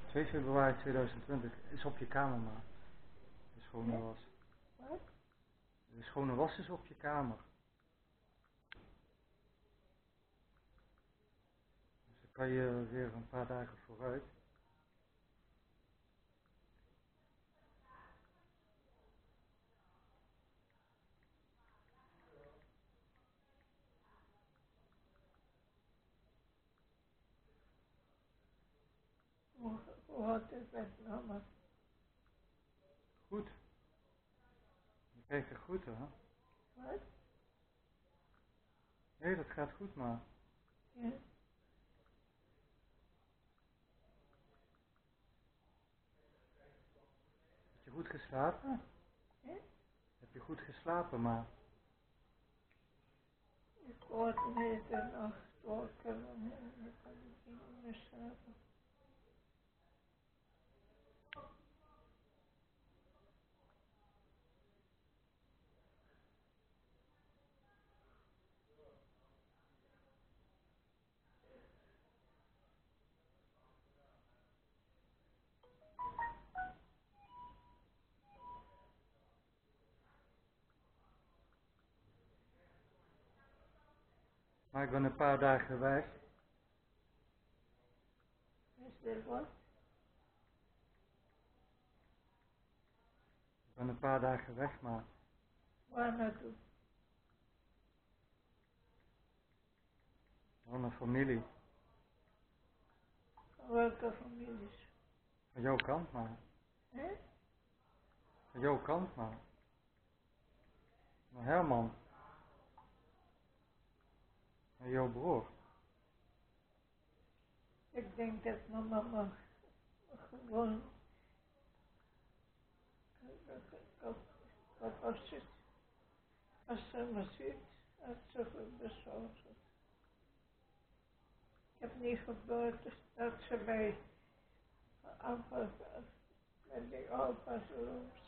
2 februari 2020 is op je kamer, maar de schone was. Wat? De schone was is op je kamer. Dus dan kan je weer een paar dagen vooruit. Hoe had het met mama? Goed. Je kijkt er goed, hè? Wat? Nee, dat gaat goed, maar. Ja. Heb je goed geslapen? Ja? Heb je goed geslapen, maar. Ik word middernacht wakker en ik kan niet meer slapen. Maar ik ben een paar dagen weg. Is er wat? Ik ben een paar dagen weg, maar. Waar naartoe? Van een familie. Van welke families? Van jouw kant, maar. Hè? Van jouw kant, maar. Van Herman. En jouw broer. Ik denk dat mijn mama gewoon wat was het? Als ze me ziet, had ze goed bezorgd. Ik heb niet gebeurd dat ze mij met die opa's rooms